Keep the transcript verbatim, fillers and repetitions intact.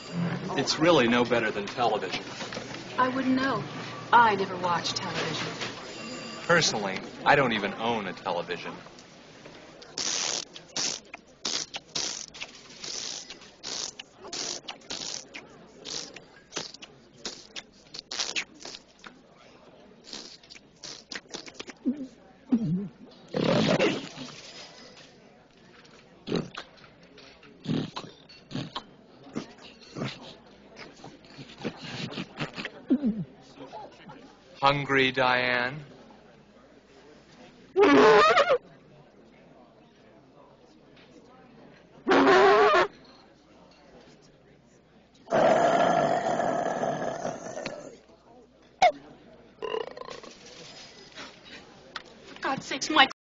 It's really no better than television. I wouldn't know. I never watch television. Personally, I don't even own a television. Hungry, Diane? For God's sakes, Mike,